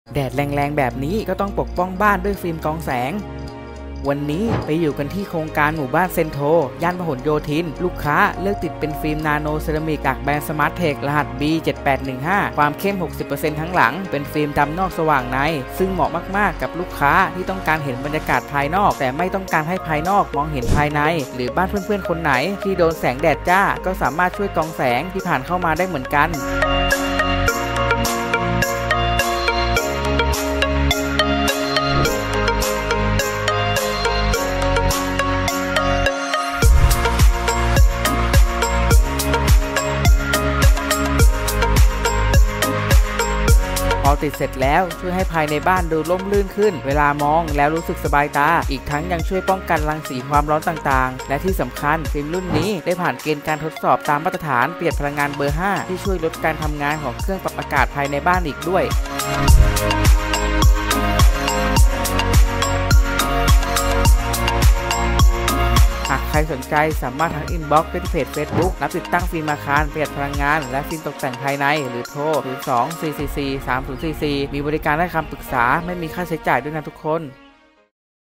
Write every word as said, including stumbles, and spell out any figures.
แดดแรงๆแบบนี้ก็ต้องปกป้องบ้านด้วยฟิล์มกรองแสงวันนี้ไปอยู่กันที่โครงการหมู่บ้านเซนโทย่านพหลโยธินลูกค้าเลือกติดเป็นฟิล์มนาโนเซรามิกจากแบรนด์สมาร์ทเทครหัส บี เจ็ดแปดหนึ่งห้า ความเข้ม หกสิบเปอร์เซ็นต์ ทั้งหลังเป็นฟิล์มดำนอกสว่างในซึ่งเหมาะมากๆกับลูกค้าที่ต้องการเห็นบรรยากาศภายนอกแต่ไม่ต้องการให้ภายนอกมองเห็นภายในหรือบ้านเพื่อนๆคนไหนที่โดนแสงแดดจ้าก็สามารถช่วยกรองแสงที่ผ่านเข้ามาได้เหมือนกันพอติดเสร็จแล้วช่วยให้ภายในบ้านดูร่มรื่นขึ้นเวลามองแล้วรู้สึกสบายตาอีกทั้งยังช่วยป้องกันรังสีความร้อนต่างๆและที่สำคัญฟิล์มรุ่นนี้ได้ผ่านเกณฑ์การทดสอบตามมาตรฐานประหยัดพลังงานเบอร์ห้าที่ช่วยลดการทำงานของเครื่องปรับอากาศภายในบ้านอีกด้วยหากใครสนใจสามารถทักอินบ็อกซ์ไปที่เพจ เฟซบุ๊ก รับติดตั้งฟิล์มอาคารประหยัดพลังงานและฟิล์มตกแต่งภายในหรือโทร ศูนย์ สอง สี่ สี่ สี่ สาม ศูนย์ สี่ สี่ มีบริการให้คำปรึกษาไม่มีค่าใช้จ่ายด้วยนะทุกคน